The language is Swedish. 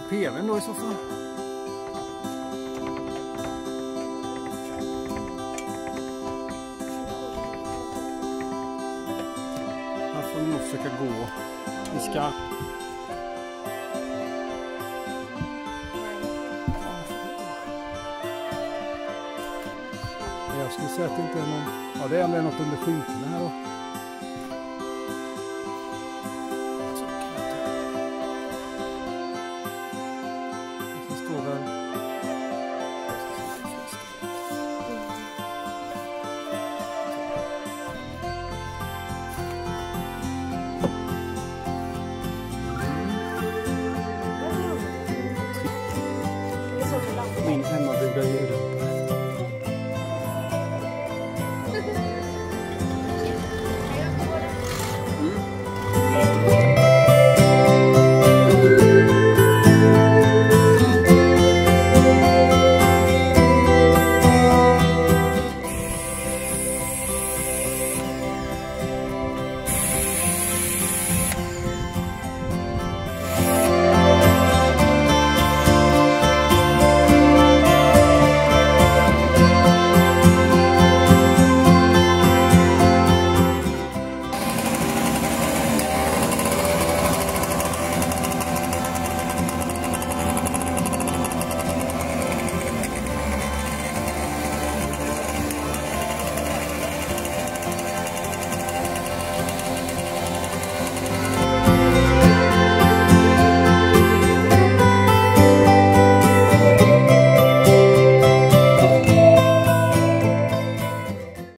PVn då i så fall. Här får vi nog försöka gå. Vi ska... Jag skulle säga att det inte är någon... Ja, det är något under skynken här då.